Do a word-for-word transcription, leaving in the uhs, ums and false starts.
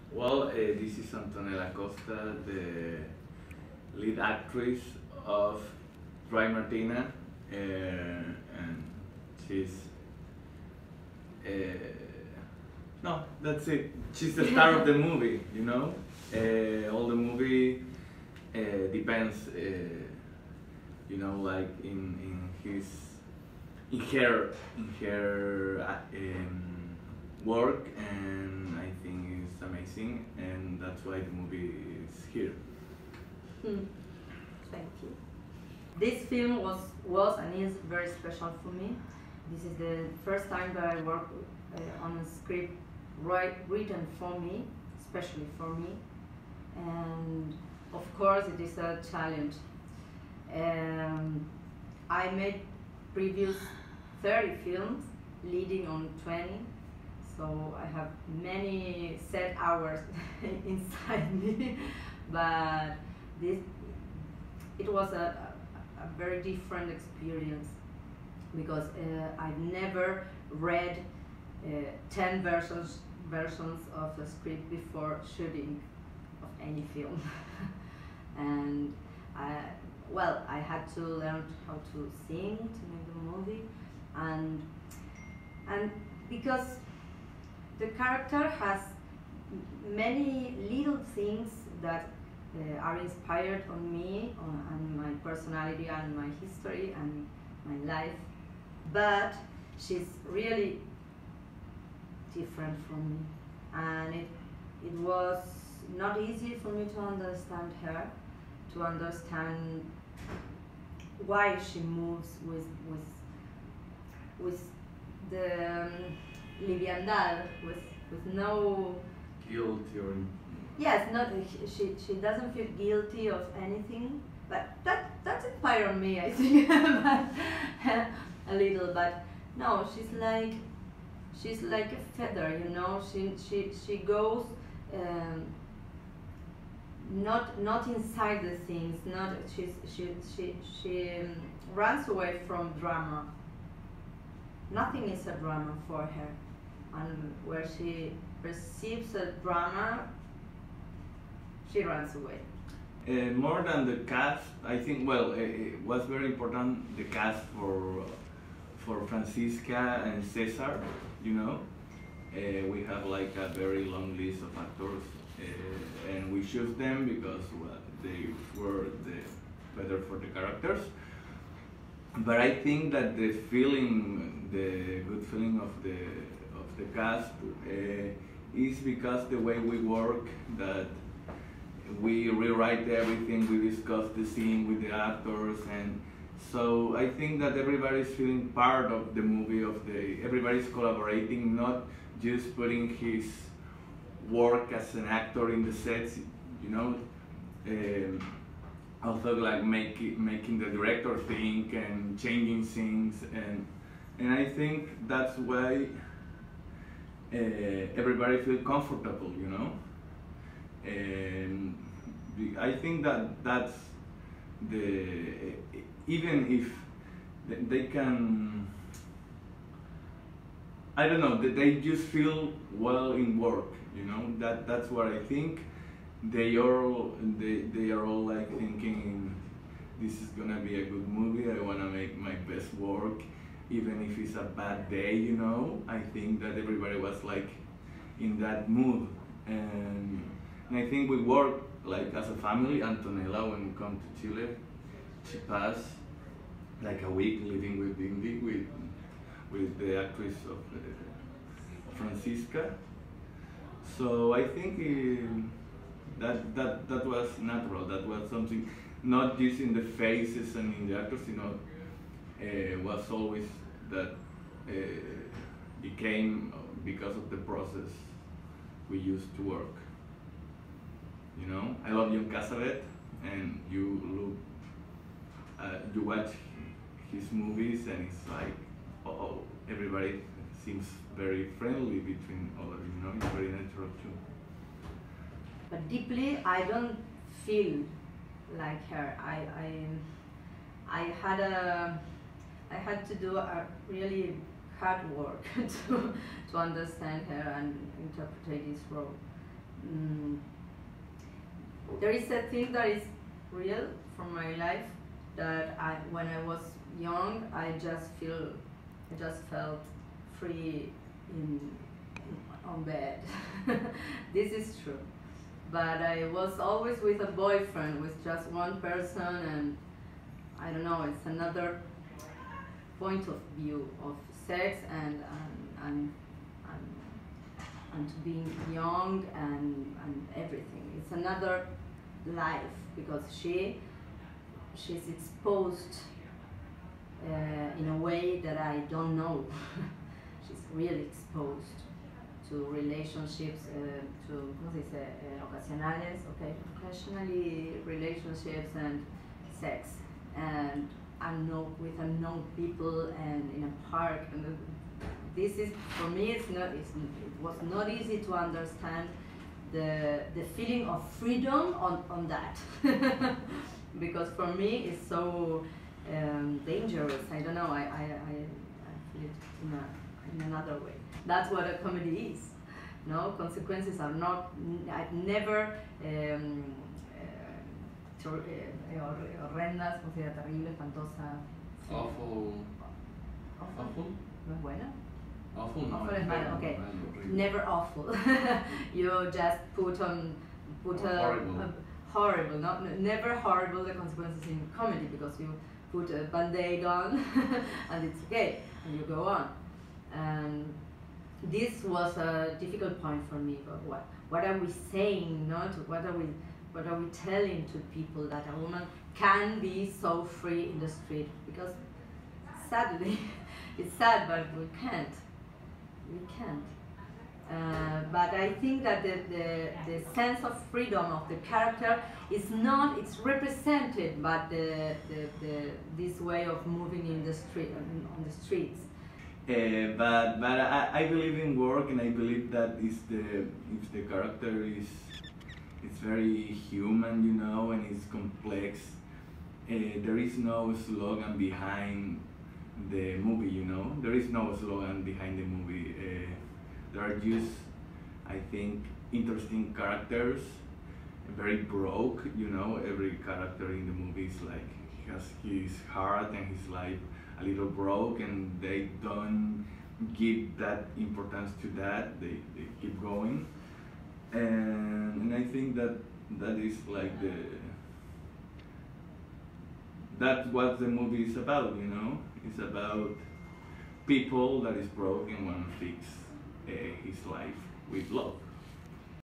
Well, uh, this is Antonella Costa, the lead actress of Dry Martina, uh, and she's. Uh, no, that's it. She's the star of the movie, you know? Uh, all the movie uh, depends, uh, you know, like in, in his. in her, in her uh, um, work, and I think it's amazing, and that's why the movie is here. Hmm. Thank you. This film was, was and is very special for me. This is the first time that I work uh, on a script right, written for me, especially for me. And of course it is a challenge. Um, I made previous thirty films, leading on twenty. So I have many set hours inside me, but this it was a, a, a very different experience because uh, I've never read uh, ten versions versions of a script before shooting of any film, and I, well, I had to learn how to sing to make the movie, and and because the character has many little things that uh, are inspired on me, on, on my personality and my history and my life, but she's really different from me, and it, it was not easy for me to understand her, to understand why she moves with with with the um, liviandad, with with no Guilt or. yes, not she she doesn't feel guilty of anything, but that that's inspired me, I think, but, a little. But no, she's like she's like a feather, you know. She she she goes. Um, not not inside the things, not she's she she she um, runs away from drama. Nothing is a drama for her, and where she perceives a drama, she runs away. Uh, more than the cast, I think. Well, uh, it was very important the cast for for Francisca and Cesar. You know, uh, we have like a very long list of actors, uh, and we choose them because well, they were the better for the characters. But I think that the feeling, the good feeling of the of the cast uh, is because the way we work, that we rewrite everything, we discuss the scene with the actors, and so I think that everybody's feeling part of the movie. Of the everybody's collaborating, not just putting his work as an actor in the sets, you know. Um, also like make it, making the director think and changing things, and and I think that's why uh, everybody feel comfortable, you know. And the, I think that that's the even if they can, I don't know, that they just feel well in work, you know. That that's what I think. They all they, they are all like thinking, this is gonna be a good movie. I wanna make my best work, even if it's a bad day, you know. I think that everybody was like in that mood, and, and I think we work like as a family. Antonella, when we come to Chile, she passed like a week living with Indy, with with the actress of uh, Francisca. So I think. Uh, That, that that was natural. That was something, not just in the faces and in the actors, you know. Uh, was always that uh, it came because of the process we used to work. You know, I love John Cassavet, and you look, uh, you watch his movies, and it's like, oh, everybody seems very friendly between all of you. You know, it's very natural too. But deeply, I don't feel like her. I, I, I had a, I had to do a really hard work to, to understand her and interpret this role. mm, there is a thing that is real from my life that I, when I was young, I just feel, I just felt free in, in on bed. This is true. But I was always with a boyfriend, with just one person, and I don't know, it's another point of view of sex and and and, and, and to being young and, and everything. It's another life because she she's exposed uh, in a way that I don't know. She's really exposed to relationships, uh, to ¿cómo se dice? Uh, ocasionales, okay, occasionally relationships and sex, and unknown with unknown people and in a park. And this is for me. It's not. It's, it was not easy to understand the the feeling of freedom on on that, because for me it's so um, dangerous. I don't know. I I, I, I feel it in a in another way. That's what a comedy is. No consequences are not. I've never. Um, uh, horrendas, como sería terrible, espantosa. Awful. Awful. Awful. ¿No es buena? Awful. No, Awful es malo. Okay. Malo, Never awful. You just put on put or a, horrible. a horrible. Not never horrible the consequences in comedy because you put a band-aid on and it's okay and you go on. And this was a difficult point for me. But what what are we saying? Not what are we what are we telling to people that a woman can be so free in the street? Because sadly, it's sad, but we can't. We can't. Uh, but I think that the, the, the sense of freedom of the character is not, it's represented by the, the, the, this way of moving in the street, on the streets. Uh, but but I, I believe in work, and I believe that is the if the character is it's very human, you know, and it's complex. Uh, there is no slogan behind the movie, you know. There is no slogan behind the movie. Uh, there are just, I think, interesting characters, very broke, you know. Every character in the movie is like he has his heart and his life a little broke, and they don't give that importance to that. They they keep going, and and I think that that is like the that's what the movie is about, you know. It's about people that is broke and want to fix uh, his life with love.